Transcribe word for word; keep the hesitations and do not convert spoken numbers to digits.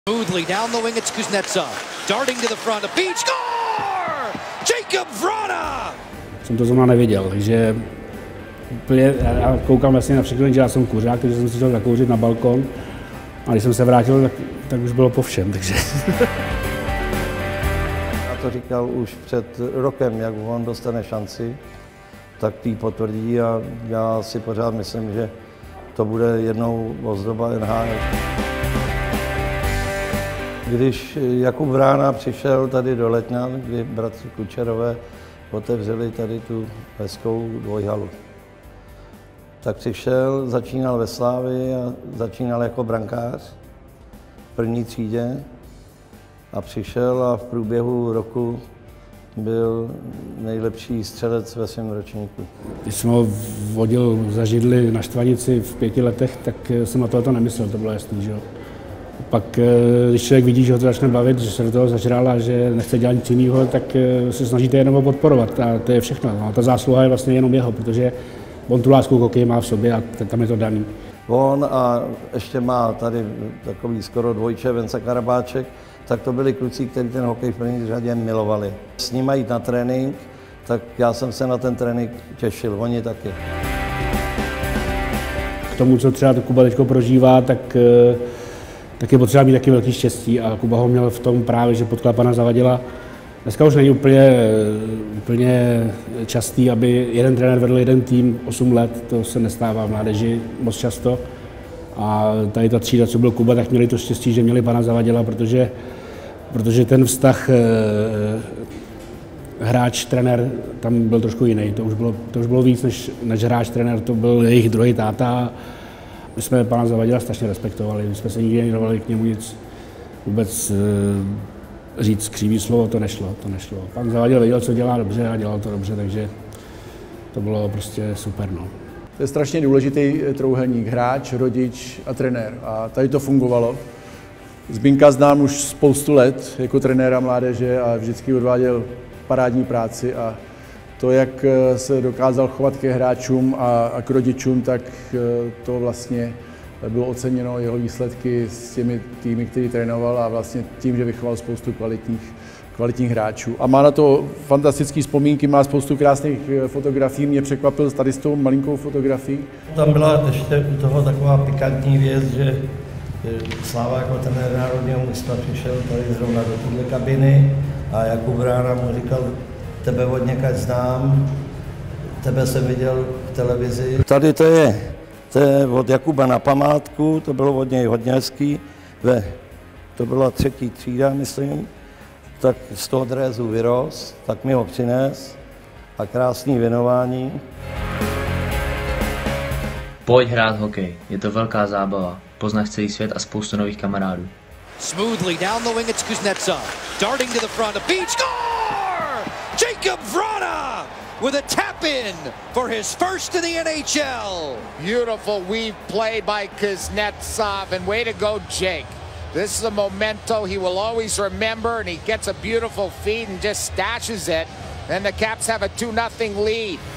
Smoothly down the wing, it's Kuznetsov. Darting to the front, a beat score! Jakub Vrana! Jsem to zrovna neviděl, takže úplně, já koukám vlastně na všechno, že já jsem kuřák, takže jsem si šel zakouřit na balkon. A když jsem se vrátil, tak, tak už bylo po všem, takže... Já to říkal už před rokem, jak on dostane šanci, tak tý potvrdí a já si pořád myslím, že to bude jednou ozdoba N H L. Když Jakub Vrana přišel tady do Letňan, kdy bratři Kučerové otevřeli tady tu hezkou dvojhalu, tak přišel, začínal ve Slávii a začínal jako brankář v první třídě a přišel a v průběhu roku byl nejlepší střelec ve svém ročníku. Když jsem ho vodil za židli na Štvanici v pěti letech, tak jsem na tohle nemyslel, to bylo jasný, že jo. Pak, když člověk vidí, že ho to začne bavit, že se do toho zažral a že nechce dělat nic jiného, tak se snažíte jenom ho podporovat a to je všechno. No, ta zásluha je vlastně jenom jeho, protože on tu lásku k hokeji má v sobě a tam je to daný. On a ještě má tady takový skoro dvojče Vence Karabáček, tak to byli kluci, kteří ten hokej v první řadě milovali. S nimi jít na trénink, tak já jsem se na ten trénink těšil, oni taky. K tomu, co třeba Kuba teďko prožívá, tak, tak je potřeba mít taky velký štěstí a Kuba ho měl v tom právě, že potkal pana Zavadila. Dneska už není úplně, úplně častý, aby jeden trenér vedl jeden tým osm let, to se nestává v mládeži moc často. A tady ta třída, co byl Kuba, tak měli to štěstí, že měli pana Zavadila, protože, protože ten vztah hráč-trenér tam byl trošku jiný. To už bylo, to už bylo víc než, než hráč-trenér, to byl jejich druhý táta. My jsme pana Zavadila strašně respektovali, my jsme se nikdy nedovali k němu nic vůbec říct křivý slovo, to nešlo, to nešlo. Pan Zavadil věděl, co dělá dobře a dělal to dobře, takže to bylo prostě super. No. To je strašně důležitý trojúhelník, hráč, rodič a trenér. A tady to fungovalo. Zbinka znám už spoustu let jako trenéra mládeže a vždycky odváděl parádní práci a to, jak se dokázal chovat ke hráčům a, a k rodičům, tak to vlastně bylo oceněno jeho výsledky s těmi týmy, který trénoval a vlastně tím, že vychoval spoustu kvalitních, kvalitních hráčů. A má na to fantastické vzpomínky, má spoustu krásných fotografií, mě překvapil tady s tou malinkou fotografií. Tam byla ještě u toho taková pikantní věc, že Sláva jako trenér národního mužstva přišel tady zrovna do téhle kabiny a Jakub Vrana mu říkal, tebe od někaď znám, tebe jsem viděl v televizi. Tady to je. To je od Jakuba na památku, to bylo od něj hodně hezký, ve, to byla třetí třída, myslím, tak z toho drézu vyrost, tak mi ho přines a krásný věnování. Pojď hrát hokej, je to velká zábava, poznáš celý svět a spoustu nových kamarádů. Smoothly down the wing, it's Kuznetsov. Darting to the front, a beat score! Jakub Vrana! With a tap in for his first in the N H L. Beautiful weave play by Kuznetsov, and way to go, Jake. This is a memento he will always remember, and he gets a beautiful feed and just stashes it. Then the Caps have a two nothing lead.